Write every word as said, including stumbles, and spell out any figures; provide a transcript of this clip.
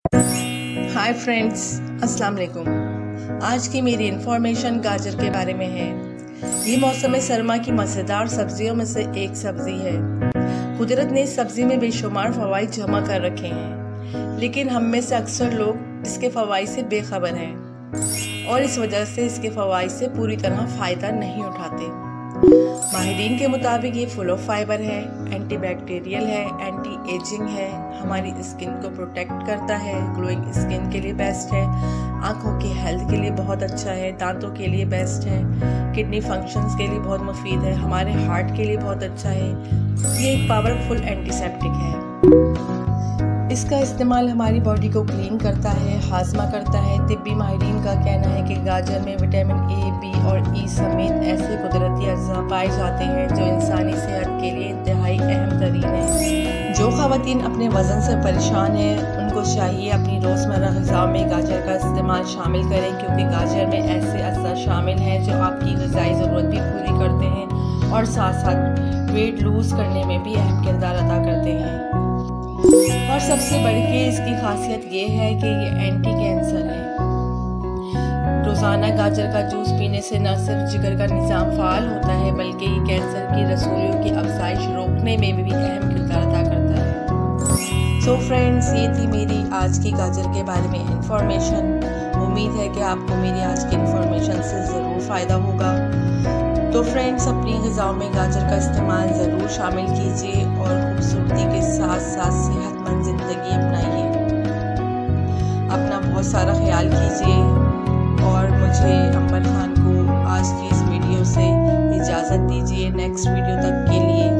Hi friends, अस्सलाम वालेकुम। आज की मेरी इन्फॉर्मेशन गाजर के बारे में है। ये मौसम सरमा की मज़ेदार सब्जियों में से एक सब्ज़ी है। कुदरत ने इस सब्ज़ी में बेशुमार फ़वाइद जमा कर रखे हैं, लेकिन हम में से अक्सर लोग इसके फ़वाइद से बेखबर हैं और इस वजह से इसके फ़वाइद से पूरी तरह फ़ायदा नहीं उठाते। माहिरीन के मुताबिक ये फुल ऑफ फाइबर है, एंटीबैक्टीरियल है, एंटी एजिंग है, हमारी स्किन को प्रोटेक्ट करता है, ग्लोइंग स्किन के लिए बेस्ट है, आंखों की हेल्थ के लिए बहुत अच्छा है, दांतों के लिए बेस्ट है, किडनी फंक्शंस के लिए बहुत मुफीद है, हमारे हार्ट के लिए बहुत अच्छा है। ये एक पावरफुल एंटीसेप्टिक है। इसका इस्तेमाल हमारी बॉडी को क्लीन करता है, हाजमा करता है। तिब्बी माहिरीन का कहना है कि गाजर में विटामिन ए, बी और ई समेत ऐसे कुदरती अज्जा पाए जाते हैं जो इंसानी सेहत के लिए इंतहाई अहम तरीन है। जो ख़वातीन अपने वज़न से परेशान हैं, उनको चाहिए अपनी रोज़मर्रा ग़िज़ा में गाजर का इस्तेमाल शामिल करें, क्योंकि गाजर में ऐसे अज्जा शामिल हैं जो आपकी ग़िज़ाई ज़रूरत भी पूरी करते हैं और साथ साथ वेट लूज़ करने में भी अहम किरदार अदा करते हैं। और सबसे बढ़ के इसकी खासियत ये है कि ये एंटी कैंसर है। रोज़ाना गाजर का जूस पीने से न सिर्फ जिगर का निज़ाम फ़ाल होता है, बल्कि ये कैंसर की रसूलियों की अफजाइश रोकने में भी अहम किरदार अदा करता है। सो फ्रेंड्स, ये थी मेरी आज की गाजर के बारे में इंफॉर्मेशन। उम्मीद है कि आपको मेरी आज की इंफॉर्मेशन से ज़रूर फ़ायदा होगा। तो फ्रेंड्स, अपनी ग़िज़ाओं में गाजर का इस्तेमाल ज़रूर शामिल कीजिए और खूबसूरती के साथ साथ सेहतमंद ज़िंदगी अपनाइए। अपना बहुत सारा ख्याल कीजिए और मुझे अंबर खान को आज की इस वीडियो से इजाज़त दीजिए। नेक्स्ट वीडियो तक के लिए